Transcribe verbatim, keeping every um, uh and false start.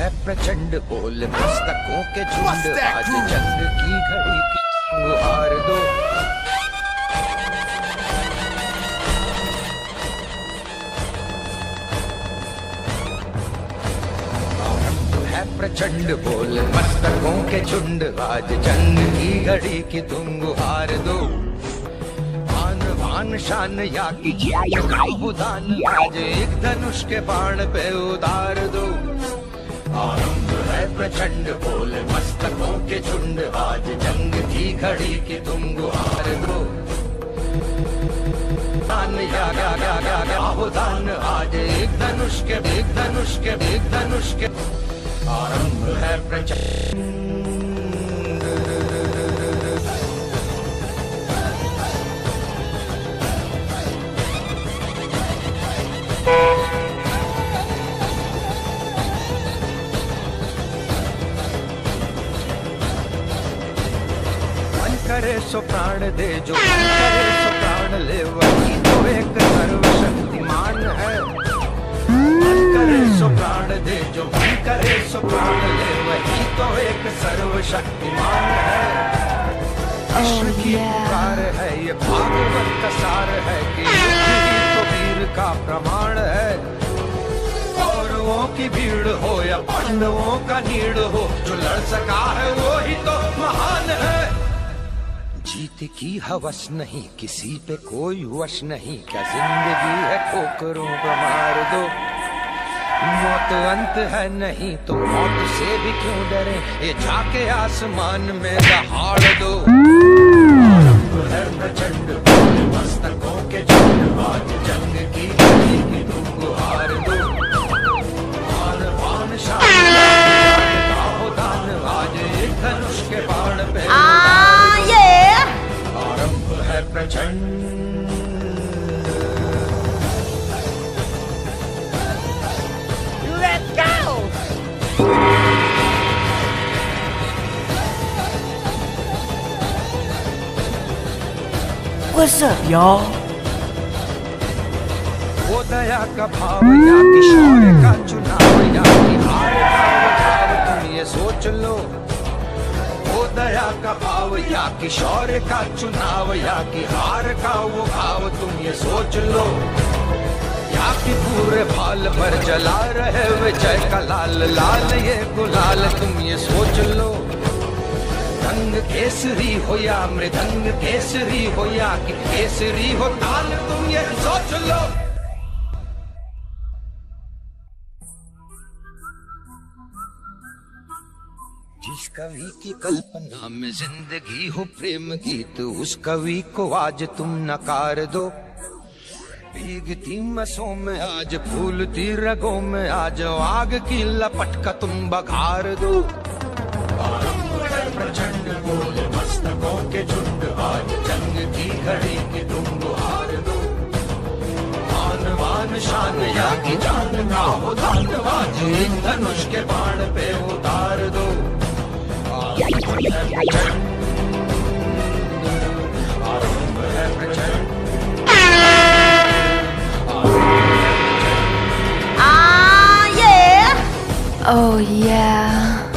है प्रचंड बोल मस्तकों के झुंड, आज जंग की घड़ी की गुहार दो। है प्रचंड बोल मस्तकों के झुंड, आज जंग की घड़ी की तुम गुहार दो। आन बान शान या की बुदान, आज एक धनुष के बाण पे उतार दो। आरंभ है प्रचंड बोल मस्तकों के झुंड, आज जंग की घड़ी की तुम गुहार दो। दान या गा गा गा गा बुदान, आज एक धनुष के एक धनुष के एक धनुष के। आरंभ है प्रचंड। करे सो प्राण दे, जो मन करे सो प्राण ले, वही तो एक सर्वशक्तिमान है। मन करे सो प्राण दे, जो मन करे सो प्राण ले, वही तो एक सर्वशक्तिमान है। कृष्ण की पुकार है, ये भागवत का सार है कि युद्ध ही तो वीर का प्रमाण है। कौरवों की भीड़ हो या पांडवों का नीड़ हो, जो लड़ सका है वो ही तो महान है। जीत की हवस नहीं, किसी पे कोई वश नहीं, क्या जिंदगी है ठोकरों पर मार दो। मौत अंत है नहीं तो मौत से भी क्यों डरे, ये जाके आसमान में दहाड़ दो। आरंभ है प्रचंड बोल मस्तकों के झुंड, आज जंग की घड़ी की तुम गुहार दो। आन बान शान गाहो दान, आज एक धनुष के बाण पे प्रचंड। Let's go! What's up, y'all? वो दया का भाव या कि शौर्य का चुनाव, या कि हार का भाव, तुम ये सोच लो। दया का भाव या कि शौर्य का चुनाव, या कि हार का वो भाव, तुम ये सोच लो। या कि पूरे भाल पर जला रहे विजय का लाल लाल ये गुलाल, तुम ये सोच लो। रंग केसरी हो या मृदंग केसरी हो, या कि केसरी हो ताल, तुम ये सोच लो। जिस कवि की कल्पना में जिंदगी हो प्रेम गीत, उस कवि को आज तुम नकार दो। भीगती मसों में आज फूलती रगों में, आज आग की लपट का तुम बघार दो। आरंभ है प्रचंड बोल मस्तकों के झुंड, आज जंग की घड़ी की तुम गुहार दो। आन बान शान या की जान का हो दान, आज एक धनुष के बाण पे उतार दो। Oh yeah.